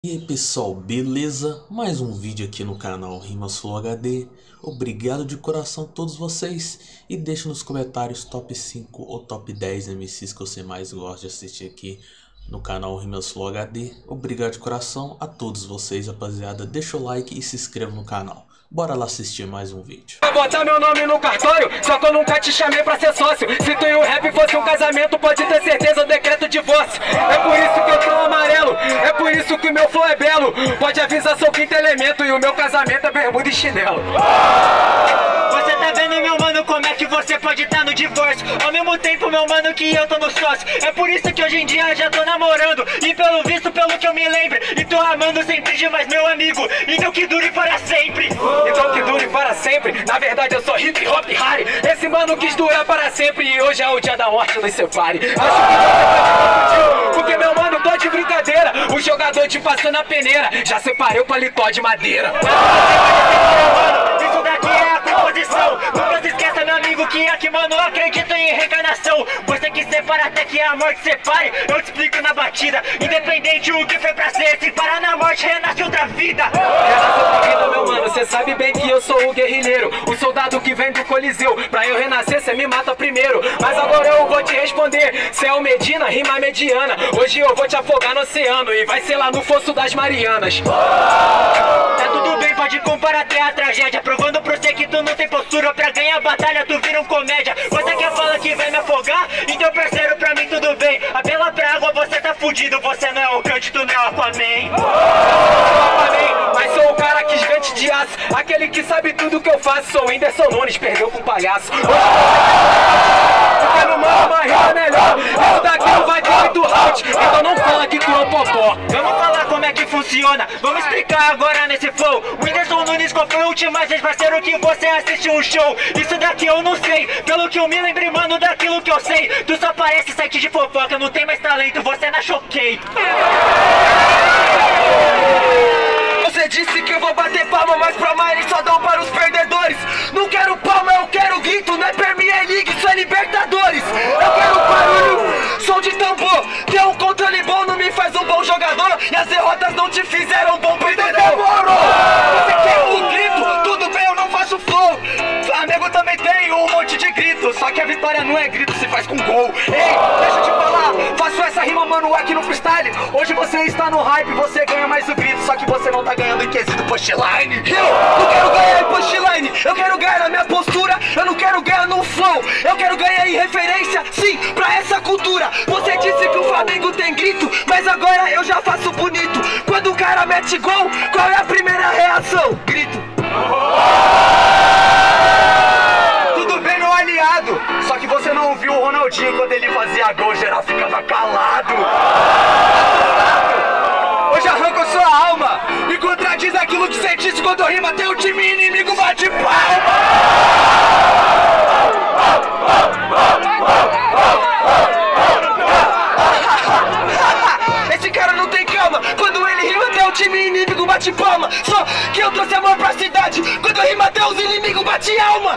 E aí pessoal, beleza? Mais um vídeo aqui no canal Rimas Flow HD. Obrigado de coração a todos vocês. E deixa nos comentários top 5 ou top 10 MCs que você mais gosta de assistir aqui no canal Rimas Flow HD. Obrigado de coração a todos vocês, rapaziada. Deixa o like e se inscreva no canal. Bora lá assistir mais um vídeo. Vai botar meu nome no cartório, só que eu nunca te chamei pra ser sócio. Se tu e o rap fosse um casamento, pode ter certeza, eu decreto divórcio. É por isso que eu tô amarelo, é por isso que o meu flow é belo. Pode avisar, sou quinto elemento e o meu casamento é bermuda e chinelo. Você tá vendo, meu mano, como é que você pode estar no divórcio? Ao mesmo tempo, meu mano, que eu tô no sócio. É por isso que hoje em dia já tô namorando. E pelo visto, pelo que eu me lembro, e tô amando sempre demais, meu amigo. Então que dure para sempre. Então que dure para sempre. Na verdade eu sou hip hop Harry. Esse mano quis durar para sempre e hoje é o dia da morte nos separe. Acho que você pode confundir, porque meu mano, tô de brincadeira. O jogador te passou na peneira, já separei o paletó de madeira. Isso daqui é a composição. Nunca se esqueça, meu amigo, que aqui, mano, eu acredito em reencarnação. Você que separa até que a morte separe, eu te explico na batida. Independente o que foi pra ser, se parar na morte, renasce outra vida. Renasce outra vida, meu mano, cê sabe bem que eu sou o guerrilheiro, o soldado que vem do Coliseu. Pra eu renascer, cê me mata primeiro. Mas agora eu vou te responder. Cê é o Medina, rima mediana. Hoje eu vou te afogar no oceano e vai ser lá no Fosso das Marianas. Tá tudo bem, pode comparar até a tragédia, provando pra você que tu não tem postura. Pra ganhar a batalha, tu vira um comédia. Você quer falar que vai me afogar? Então, parceiro, pra mim tudo bem. Apela pra água, você tá fudido. Você não é o Kant, tu não é o Aquaman. Mas sou o cara que esgante de aço, aquele que sabe tudo que eu faço. Sou o Whindersson Nunes, perdeu pro palhaço. Hoje você no mano, uma rima melhor. Isso daqui não vai ter muito round, então não fala que tu é um popó. Vamos falar como é que funciona, vamos explicar agora nesse flow. O Whindersson Nunes, qual foi a última vez, parceiro, que você assistiu um show? Isso daqui eu não sei, pelo que eu me lembrei, mano, daquilo que eu sei. Tu só parece site de fofoca, não tem mais talento, você na choquei. Você disse que eu vou bater palma, mas pra mais só dão para os perdedores. Não quero palma, eu quero grito, não é Premier League, isso é Libertadores. Eu quero barulho, som de tambor. Ter um controle bom não me faz um bom jogador, e as derrotas não te fizeram um bom perdedor. Você quer um grito? Tudo bem, eu não faço flow. Flamengo também tem um monte de grito, só que a vitória não é grito, se faz com gol. Ei, deixa eu te falar, faço essa rima, mano, aqui no freestyle. Hoje você está no hype, você ganha mais o grito, só que você não tá ganhando em quesito punchline. Eu não quero ganhar em punchline, eu quero ganhar na minha postura. Eu não quero ganhar no flow, eu quero ganhar em referência, sim, pra essa cultura. Você disse que o Flamengo tem grito, mas agora eu já faço bonito. Quando o cara mete gol, qual é a primeira reação? Grito. Tudo bem, meu aliado, só que você não viu o Ronaldinho quando ele fazia gol, geral ficava calado. Hoje arranca sua alma e contradiz aquilo que você disse quando rima. Tem o time inimigo, bate palma. Esse cara não tem calma, quando ele rima até o time inimigo bate palma. Só que eu trouxe amor pra cidade, quando eu rimo até os inimigos bate alma.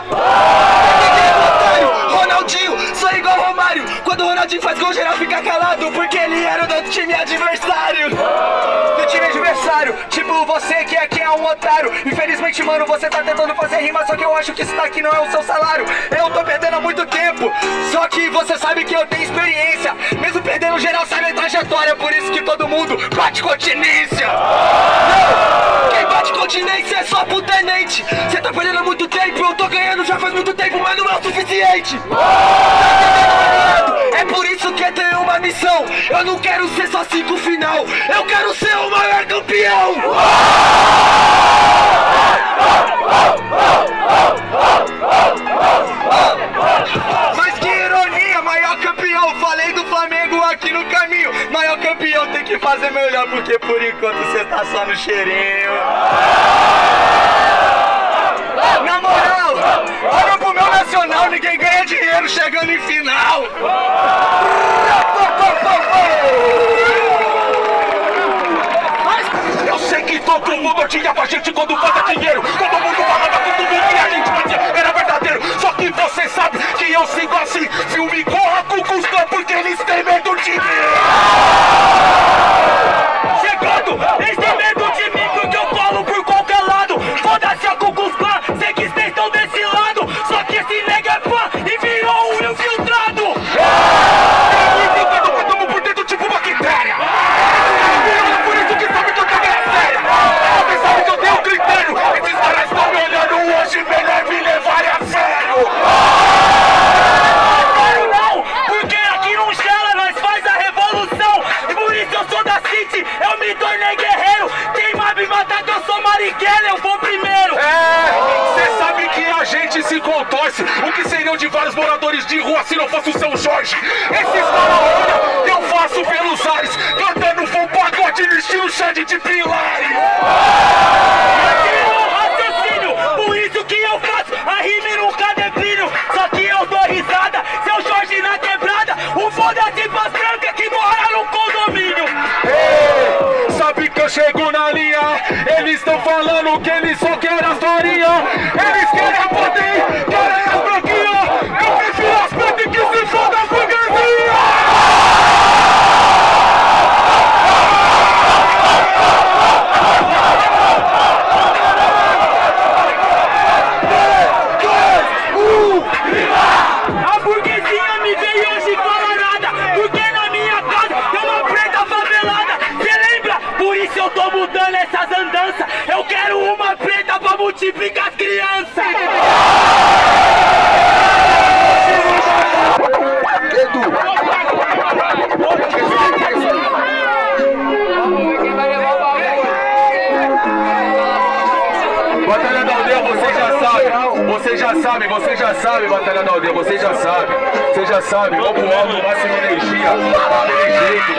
Ronaldinho, sou igual Romário, quando o Ronaldinho faz gol geral fica calado, porque ele era do time adversário. Do time adversário, tipo você que aqui é um otário. Infelizmente, mano, você tá tentando fazer rima, só que eu acho que isso daqui não é o seu salário. Eu tô perdendo há muito tempo, só que você sabe que eu tenho experiência. Mesmo perdendo geral sabe a trajetória, por isso que todo mundo bate continência. Não, quem bate continência é só pro tenente. Você tá perdendo há muito tempo, eu tô ganhando já faz muito tempo, mas não é o suficiente. Tá entendendo, aliado? É por isso que eu tenho uma missão. Eu não quero ser só 5 final, eu quero ser o maior campeão. Mas que ironia, maior campeão. Falei do Flamengo aqui no caminho. Maior campeão tem que fazer melhor, porque por enquanto você tá só no cheirinho. Na moral, olha pro meu nacional, ninguém ganha dinheiro chegando em final. Mas eu sei que todo mundo tinha com a gente quando falta dinheiro. Todo mundo falava que tudo que a gente fazia era verdadeiro. Só que você sabe que eu sigo assim. Filme corra com custo porque eles têm medo de mim. Chegando, eles é guerreiro. Quem vai me matar que eu sou marighella, eu vou primeiro. Cê sabe que a gente se contorce. O que seriam de vários moradores de rua se não fosse o São Jorge? Esses fala-olha eu faço pelos ares, cantando full pagode no estilo Xande de Pilares. Por isso que eu faço a rima e nunca defino. Só que eu dou risada, seu Jorge na quebrada. O foda-se pras brancas que mora no condomínio. Sabe que eu chego na linha? Eles estão falando que eles só querem as farinhas. Eles querem a poder, querem as branquinhas. Eu prefiro as pretas que se foda a burguesia. A burguesia me veio hoje e fala nada, porque na minha casa tem uma preta favelada. Cê lembra? Por isso eu tô mudando essas andanças. Eu quero uma preta pra multiplicar as crianças. Batalha da Aldeia, você já sabe, Batalha da Aldeia, você já sabe, vamos pro alto, máxima energia, daquele jeito.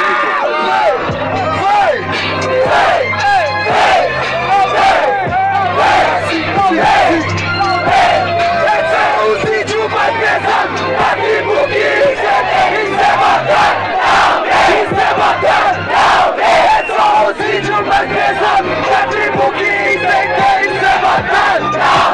Esse é o sítio mais pesado, aqui porque isso é matar, isso é matar, esse é o sítio mais pesado, aqui porque isso é matar,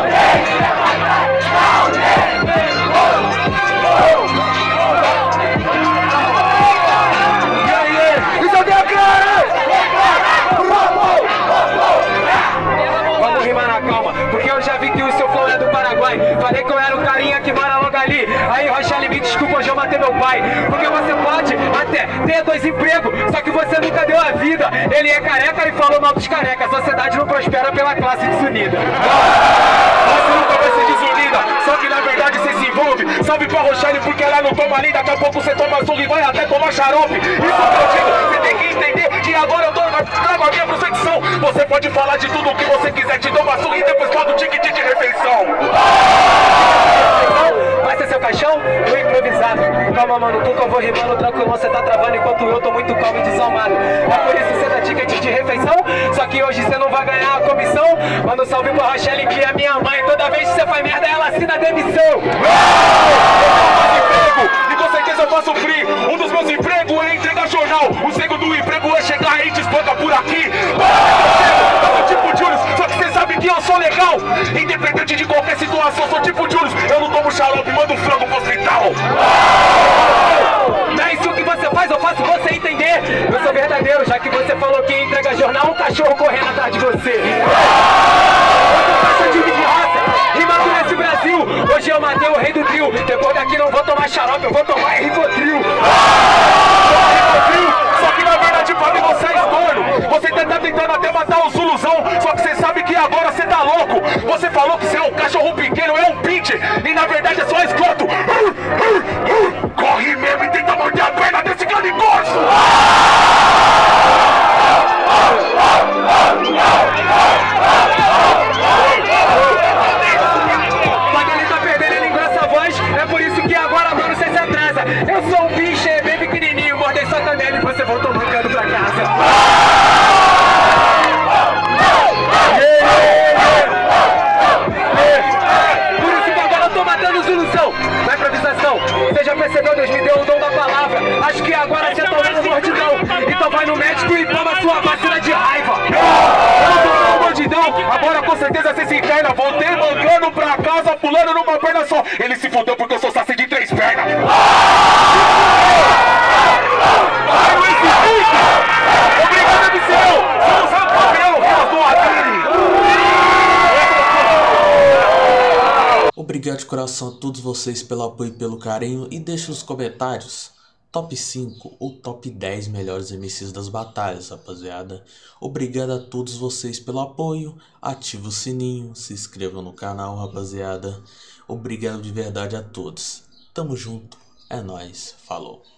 Vamos rimar na calma, porque eu já vi que o seu flow é do Paraguai. Falei que eu era o carinha que mora logo ali. Aí, Rochelle, me desculpa, hoje eu matei meu pai. Porque você pode até ter 2 empregos, só que você nunca deu a vida. Ele é careca e falou mal dos carecas. A sociedade não prospera pela classe desunida. Você nunca vai ser desunida, só que na verdade você se envolve. Salve pra Rochelle porque ela não toma ali. Daqui a pouco você toma surra e vai até tomar xarope. Isso que eu digo, você tem que entender que agora eu trago a minha prosecção. Você pode falar de tudo o que você quiser, te dou uma surra e depois fala do ticket de refeição. Vai ser seu caixão? Tô improvisado. Calma, mano, tu que eu vou rimando tranquilo, você tá travando enquanto eu tô muito calmo e desalmado. É por isso você dá ticket de refeição, só que hoje você não vai ganhar a comissão. Manda um salve pra Rochelle que é minha mãe. Toda vez que você faz merda, ela assina demissão. E com certeza eu faço free. Um dos meus empregos é entregar jornal. O segundo emprego é chegar e te espanca por aqui. Eu sou tipo Julius, só que você sabe que eu sou legal. Independente de qualquer situação, sou tipo Julius. Eu não tomo xarope, mando frango pro hospital. Não é isso que você faz, eu faço você entender. Eu sou verdadeiro, já que você falou que entrega jornal, um cachorro correndo atrás de você. Eu sou time de raça, rimando nesse Brasil. Hoje eu matei o rei do trio. Depois daqui não vou tomar xarope, eu vou tomar Rivotril. Só que na verdade pra mim você é estorno. Você tá tentando até matar o Zuluzão, só que você sabe que agora você tá louco. Você falou que você é um cachorro pequeno, é um pinche, e na verdade é só escroto. Corre mesmo e tenta morder a perna desse canicorso. Quando ele tá perdendo, ele engrossa a voz. É por isso que agora, mano, você se atrasa. Eu sou um bicho, é bem pequenininho. Mordei sua canela e você voltou mancando pra casa. Por isso que agora eu tô matando solução. Na improvisação, você já percebeu, Deus me deu o dom da palavra. Acho que agora você tá vendo mordidão. Então vai no médico e toma sua vacina de raiva. Eu não tô com mordidão, agora com certeza você se interna. Voltei mancando pra casa, pulando numa perna só. Ele se fodeu porque eu sou saci de 3 pernas. Obrigado, Missão! Somos o campeão, Rimas do Adiri! Obrigado de coração a todos vocês pelo apoio e pelo carinho. E deixe nos comentários top 5 ou top 10 melhores MCs das batalhas, rapaziada. Obrigado a todos vocês pelo apoio. Ative o sininho, se inscreva no canal, rapaziada. Obrigado de verdade a todos. Tamo junto, é nóis, falou.